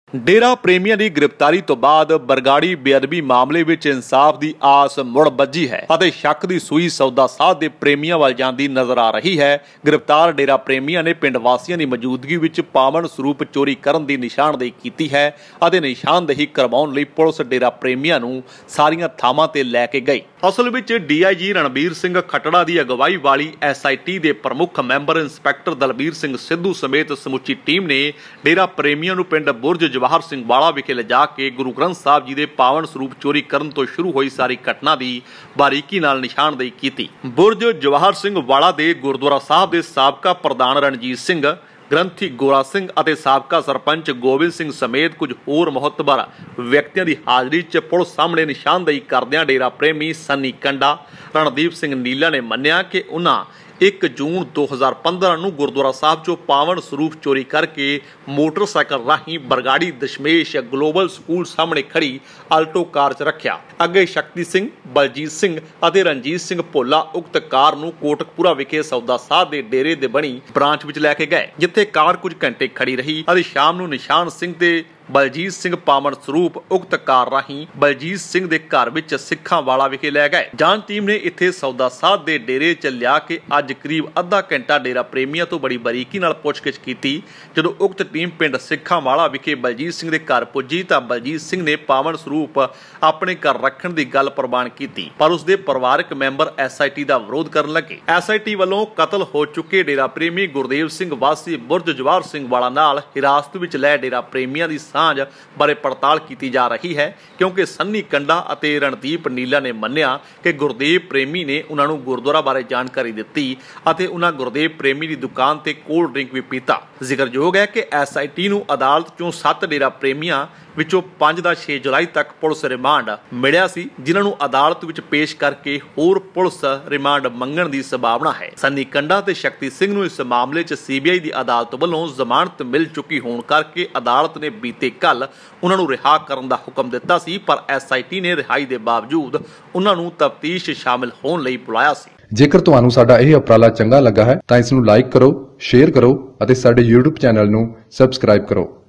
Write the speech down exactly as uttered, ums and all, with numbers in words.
डेरा प्रेमियों की गिरफ्तारी तो बाद बरगाड़ी बेअदबी मामले में इंसाफ की आस मुड़ बजी है और शक की सूई सौदा साध के प्रेमियों वाल जाती नजर आ रही है। गिरफ्तार डेरा प्रेमियों ने पिंड वासियों की मौजूदगी में पावन स्वरूप चोरी करने की निशानदेही की है और निशानदेही करवाने लई पुलिस डेरा प्रेमियों को सारिया थावां ते लैके गई। असल में D I G Ranbir Singh Khatra की अगवाई वाली एस आई टी के प्रमुख मैंबर इंस्पैक्टर दलबीर सिंह सिद्धू समेत समुची टीम ने डेरा प्रेमियों को पिंड बुरज जवाहर सिंह वाला विखे लिजा के गुरु ग्रंथ साहब जी के पावन स्वरूप चोरी करने तो शुरू हुई सारी घटना की बारीकी नाल निशानदेही की। बुरज जवाहर सिंह वाला के गुरुद्वारा साहब के साबका प्रधान रणजीत सिंह, ग्रंथी गोरा सिंह और साबका सरपंच गोबिंद सिंह समेत कुछ होर मोहतबर व्यक्तियों की हाजरी च पुलिस सामने निशानदेही करदियां डेरा प्रेमी सन्नी कंडा रणदीप सिंह नीला ने मन्निया कि उन्होंने एक जून दो हज़ार पंद्रह नूं गुरुद्वारा साहब चो पावन स्वरूप चोरी करके मोटरसाइकिल राही बरगाड़ी दशमेश ग्लोबल स्कूल सामने खड़ी आल्टो कार च रखिया। अगे शक्ति सिंह, बलजीत सिंह और रणजीत सिंह भोला उक्त कार नूं कोटकपुरा विखे सौदा साध के डेरे दे बनी ब्रांच विच लैके गए, जिथे कार कुछ घंटे खड़ी रही और शाम नूं निशान सिंह ते बलजीत सिंह पावन स्वरूप उक्त कार राही बलजीत सिंह के घर विच सिखां वाला विखे लै गए। जांच टीम ने इत्थे सौदा साध के डेरे च लिया के अज करीब अद्धा घंटा डेरा प्रेमियों तो बड़ी बारीकी नाल पुछगिछ की। जदों उक्त टीम पिंड सिखां वाला विखे बलजीत सिंह के घर पुजी तां बलजीत सिंह ने पावन स्वरूप अपने घर रखण की गल प्रवान की, पर उसके परिवारक मैंबर एस आई टी का विरोध करन लगे। एस आई टी वालों कतल हो चुके डेरा प्रेमी गुरदेव सिंह वासी बुरज जवाहर सिंह वाला नाल हिरासत विच लै डेरा प्रेमियों की सांझ बारे पड़ताल की जा रही है, क्योंकि सन्नी कंडा और रणदीप नीला ने मन्निया कि गुरदेव प्रेमी ने उन्होंने गुरुद्वारा बारे जानकारी दी और उन्होंने गुरदेव प्रेमी की दुकान से कोल्ड ड्रिंक भी पीता। जिक्रयोग है कि एस आई टी नूं अदालत चों सत्त डेरा प्रेमियों विचों पांच दा छे जुलाई तक पुलिस रिमांड मिलिया सी, जिन्हां नूं अदालत विच पेश करके होर पुलिस रिमांड मंगण की संभावना है। सन्नी कंडा ते शक्ति सिंह नूं इस मामले च सी बी आई की अदालत वालों जमानत मिल चुकी होने करके अदालत ने बीते कल उन्हां नूं रिहा करन दा हुक्म दिता सी, पर एस आई टी ने रिहाई के बावजूद उन्हां नूं तफ्तीश शामिल होने लई बुलाया सी। जेकर तुहानू साडा यह उपराला चंगा लगा है तां इस नूं लाइक करो, शेयर करो और साडे यूट्यूब चैनल नूं सबसक्राइब करो।